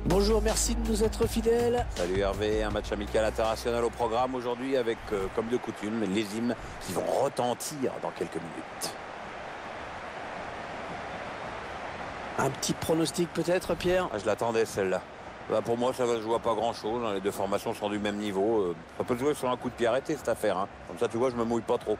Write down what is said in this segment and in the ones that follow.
Bonjour, merci de nous être fidèles. Salut Hervé, un match amical international au programme aujourd'hui avec, comme de coutume, les hymnes qui vont retentir dans quelques minutes. Un petit pronostic peut-être, Pierre? Je l'attendais celle-là. Pour moi, ça va se jouer à pas grand-chose. Les deux formations sont du même niveau. Ça peut se jouer sur un coup de pied arrêté cette affaire. Comme ça, tu vois, je me mouille pas trop.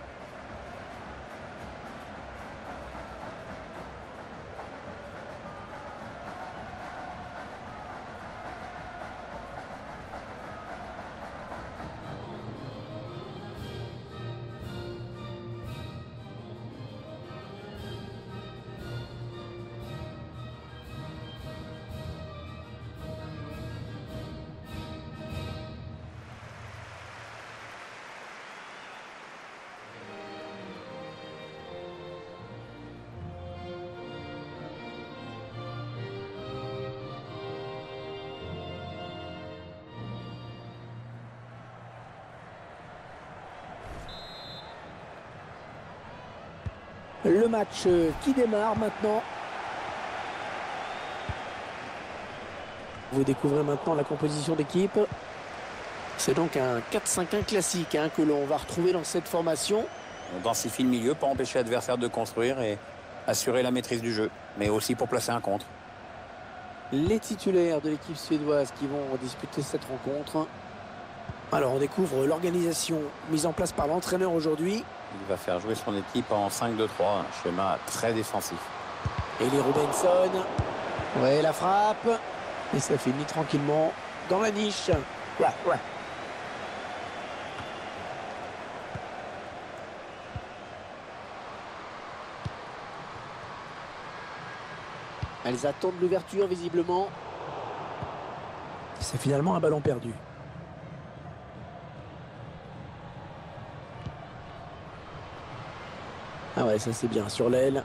Le match qui démarre maintenant. Vous découvrez maintenant la composition d'équipe. C'est donc un 4-5-1 classique que l'on va retrouver dans cette formation. On densifie le milieu pour empêcher l'adversaire de construire et assurer la maîtrise du jeu, mais aussi pour placer un contre. Les titulaires de l'équipe suédoise qui vont disputer cette rencontre. Alors on découvre l'organisation mise en place par l'entraîneur aujourd'hui. Il va faire jouer son équipe en 5-2-3, un schéma très défensif. Et les Robinson. Ouais, la frappe. Et ça finit tranquillement dans la niche. Ouais. Elles attendent l'ouverture visiblement. C'est finalement un ballon perdu. Ah ouais, ça c'est bien sur l'aile.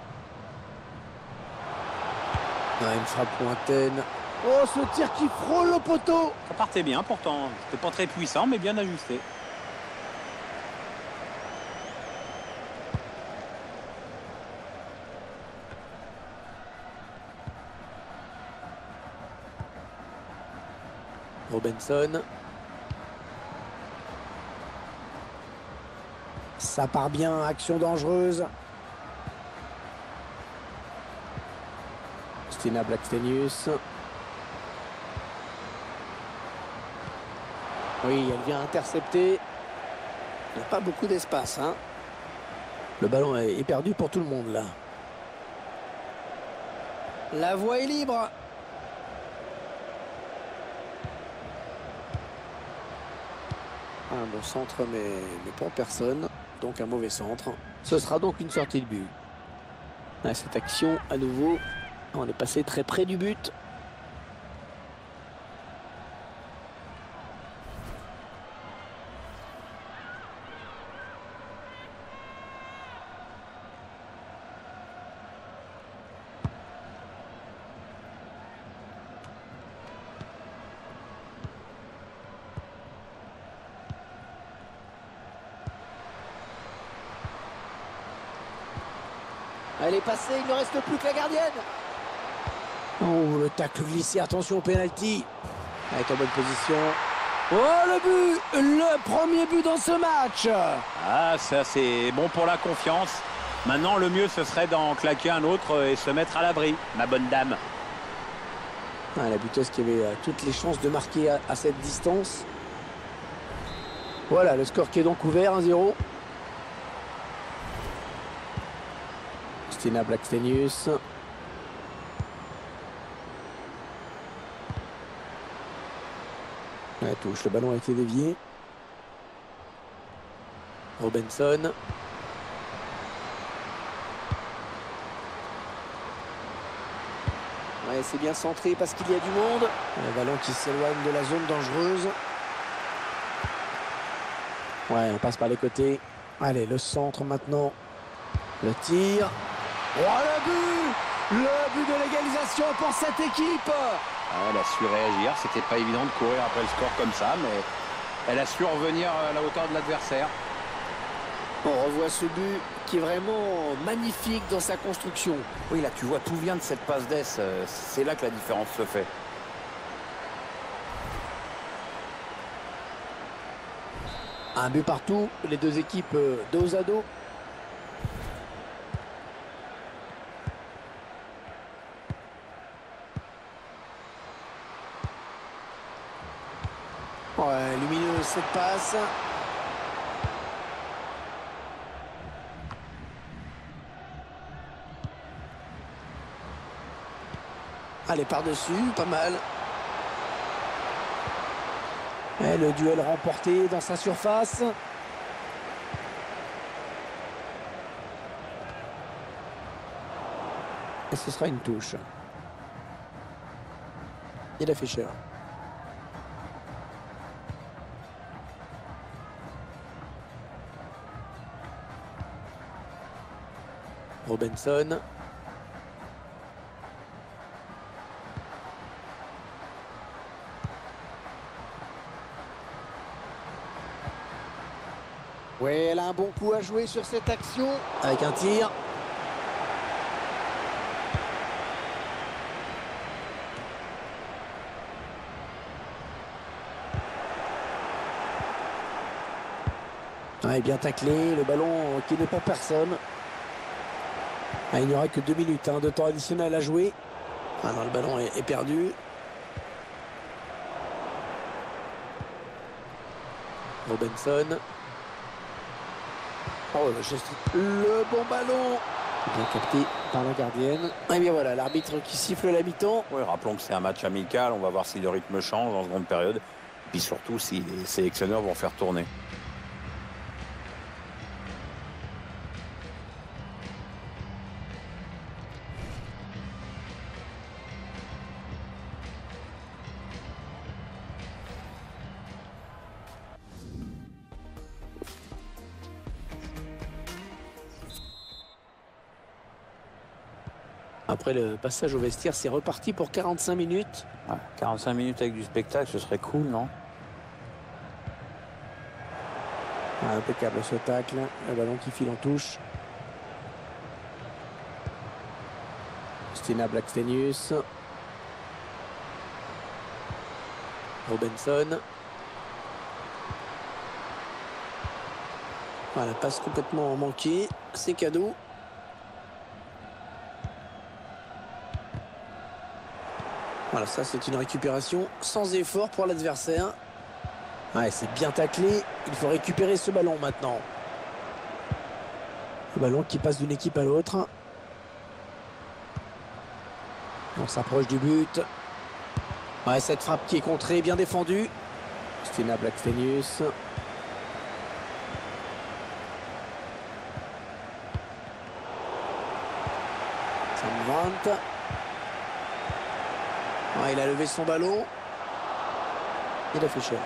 Une frappe lointaine. Oh, ce tir qui frôle le poteau. Ça partait bien pourtant. C'était pas très puissant, mais bien ajusté. Robinson. Ça part bien, action dangereuse. Stina Blackstenius. Oui, elle vient intercepter. Il n'y a pas beaucoup d'espace. Le ballon est perdu pour tout le monde là. La voie est libre. Un bon centre, mais pour personne. Donc un mauvais centre. Ce sera donc une sortie de but. Cette action, à nouveau, on est passé très près du but. Elle est passée, il ne reste plus que la gardienne. Oh, le tacle glissé, attention au pénalty. Avec en bonne position. Oh, le but! Le premier but dans ce match. Ah, ça c'est bon pour la confiance. Maintenant, le mieux, ce serait d'en claquer un autre et se mettre à l'abri, ma bonne dame. La buteuse qui avait toutes les chances de marquer à cette distance. Voilà, le score qui est donc ouvert, 1-0. Stina Blackstenius. La touche, le ballon a été dévié. Robinson. Ouais, c'est bien centré parce qu'il y a du monde. Le ballon qui s'éloigne de la zone dangereuse. Ouais, on passe par les côtés. Allez, le centre maintenant. Le tir. Oh, le but! Le but de l'égalisation pour cette équipe. Elle a su réagir. C'était pas évident de courir après le score comme ça, mais elle a su revenir à la hauteur de l'adversaire. On revoit ce but qui est vraiment magnifique dans sa construction. Oui, là, tu vois, tout vient de cette passe d'ess. C'est là que la différence se fait. Un but partout, les deux équipes dos à dos. Ouais, lumineuse cette passe. Allez, par-dessus, pas mal. Et le duel remporté dans sa surface. Et ce sera une touche. Il a fait cher. Robinson. Oui, elle a un bon coup à jouer sur cette action. Avec un tir. Ouais, bien taclé, le ballon qui n'est pour personne. Ah, il n'y aura que 2 minutes de temps additionnel à jouer. Ah non, le ballon est perdu. Robinson. Oh, le bon ballon. Bien capté par la gardienne. Et bien voilà, l'arbitre qui siffle la mi-temps. Oui, rappelons que c'est un match amical. On va voir si le rythme change en seconde période. Puis surtout si les sélectionneurs vont faire tourner. Après le passage au vestiaire, c'est reparti pour 45 minutes. Ouais, 45 minutes avec du spectacle, ce serait cool, non? Ah, impeccable ce tacle. Le ballon qui file en touche. Stina Blackstenius. Robinson. Voilà, passe complètement manquée. C'est cadeau. Voilà, ça c'est une récupération sans effort pour l'adversaire. Ouais, c'est bien taclé. Il faut récupérer ce ballon maintenant. Le ballon qui passe d'une équipe à l'autre. On s'approche du but. Ouais, cette frappe qui est contrée, bien défendue. Stina Blackstenius. Sam Brandt. Ouais, il a levé son ballon. Il a fait cher.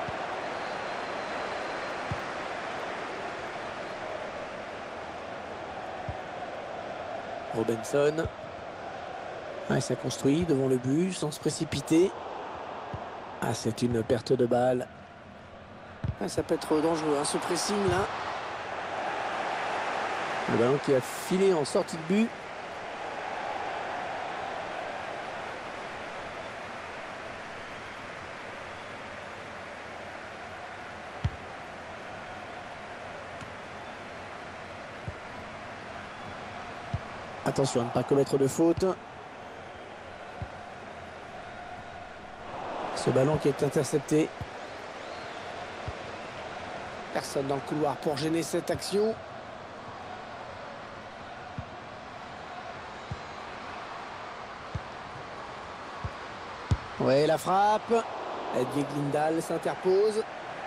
Robinson. Ouais, ça construit devant le but sans se précipiter. Ah, c'est une perte de balle. Ah, ça peut être dangereux, ce pressing là. Le ballon qui a filé en sortie de but. Attention à ne pas commettre de faute. Ce ballon qui est intercepté. Personne dans le couloir pour gêner cette action. Ouais, la frappe. Hedvig Lindahl s'interpose.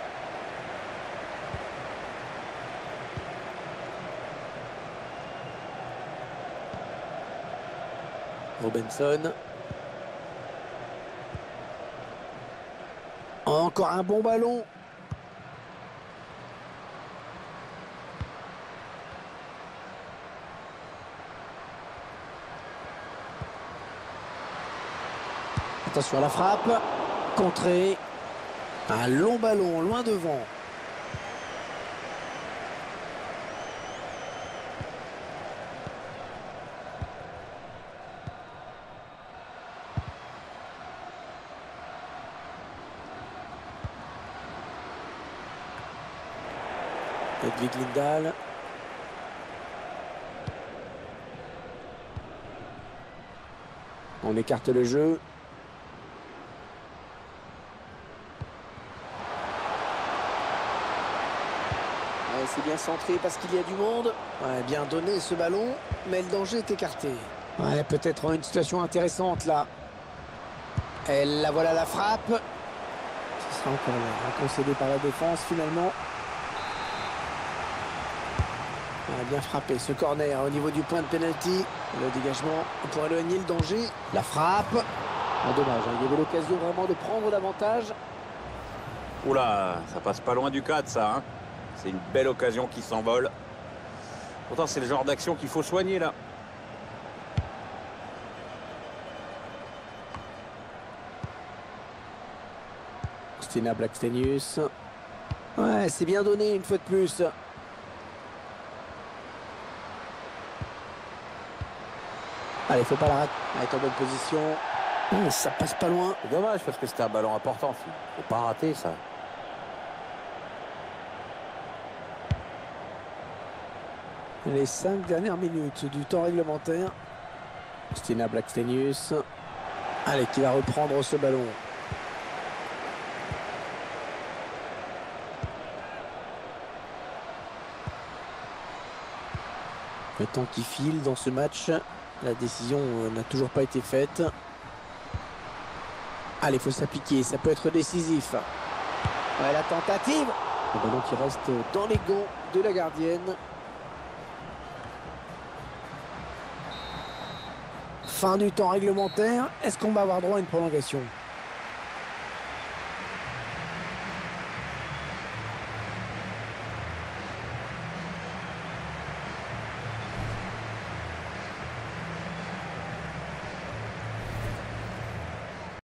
Robinson. Encore un bon ballon. Attention à la frappe. Contré. Un long ballon loin devant. Hedvig Lindahl. On écarte le jeu. Ouais, c'est bien centré parce qu'il y a du monde. Ouais, bien donné ce ballon, mais le danger est écarté. Ouais, peut-être une situation intéressante là. Et la voilà la frappe. Ce sera encore concédé par la défense finalement. Ouais, bien frappé ce corner au niveau du point de pénalty. Le dégagement pour éloigner le danger. La frappe. Oh, dommage, hein, il y avait l'occasion vraiment de prendre davantage. Oula, ça passe pas loin du cadre ça. Hein. C'est une belle occasion qui s'envole. Pourtant c'est le genre d'action qu'il faut soigner là. Stina Blackstenius. Ouais, c'est bien donné une fois de plus. Allez, faut pas la rater. Elle est en bonne position. Oh, ça passe pas loin. C'est dommage parce que c'était un ballon important. Faut pas rater ça. Les 5 dernières minutes du temps réglementaire. Stina Blackstenius. Allez, qui va reprendre ce ballon. Le temps qui file dans ce match. La décision n'a toujours pas été faite. Allez, il faut s'appliquer. Ça peut être décisif. Ouais, la tentative. Le ballon qui reste dans les gonds de la gardienne. Fin du temps réglementaire. Est-ce qu'on va avoir droit à une prolongation ?